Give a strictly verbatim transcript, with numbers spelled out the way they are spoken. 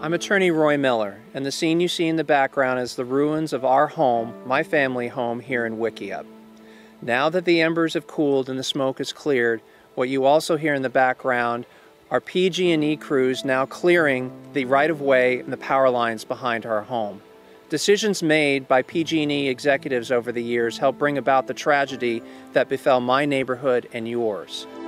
I'm attorney Roy Miller, and the scene you see in the background is the ruins of our home, my family home here in Wickiup. Now that the embers have cooled and the smoke is cleared, what you also hear in the background are P G and E crews now clearing the right-of-way and the power lines behind our home. Decisions made by P G and E executives over the years helped bring about the tragedy that befell my neighborhood and yours.